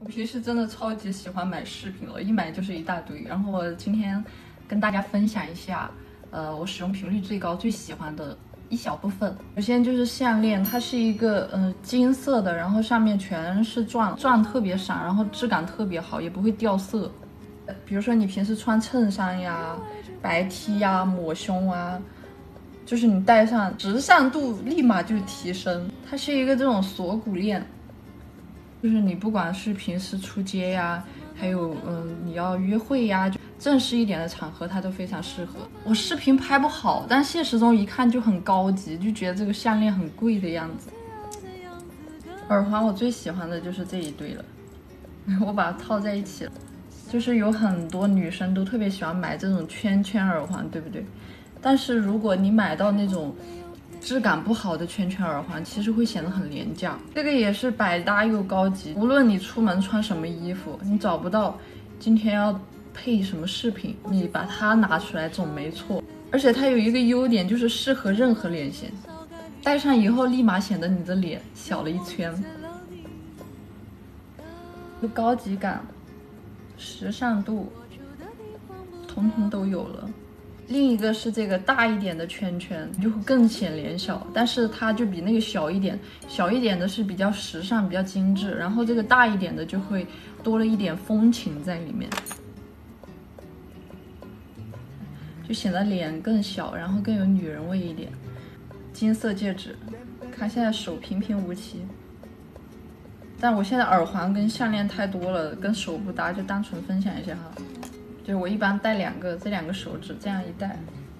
我平时真的超级喜欢买饰品了，一买就是一大堆。然后我今天跟大家分享一下，我使用频率最高、最喜欢的一小部分。首先就是项链，它是一个金色的，然后上面全是钻，钻特别闪，然后质感特别好，也不会掉色。比如说你平时穿衬衫呀、白 T 呀、抹胸啊，就是你戴上，时尚度立马就提升。它是一个这种锁骨链。就是你不管是平时出街呀，还有你要约会呀，就正式一点的场合，它都非常适合。我视频拍不好，但现实中一看就很高级，就觉得这个项链很贵的样子。耳环我最喜欢的就是这一对了，我把它套在一起了。就是有很多女生都特别喜欢买这种圈圈耳环，对不对？但是如果你买到那种质感不好的圈圈耳环，其实会显得很廉价。这个也是百搭又高级，无论你出门穿什么衣服，你找不到今天要配什么饰品，你把它拿出来总没错。而且它有一个优点，就是适合任何脸型，戴上以后立马显得你的脸小了一圈，有高级感、时尚度，统统都有了。另一个是这个大一点的圈圈，就会更显脸小，但是它就比那个小一点，小一点的是比较时尚、比较精致，然后这个大一点的就会多了一点风情在里面，就显得脸更小，然后更有女人味一点。金色戒指，看现在手平平无奇，但我现在耳环跟项链太多了，跟手不搭，就单纯分享一下哈。就是我一般戴两个，这两个手指这样一戴，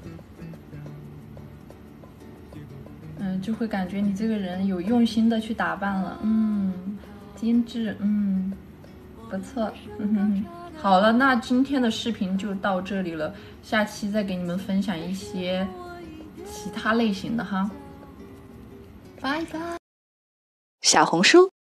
就会感觉你这个人有用心的去打扮了，精致，不错，好了，那今天的视频就到这里了，下期再给你们分享一些其他类型的哈，拜拜。 小红书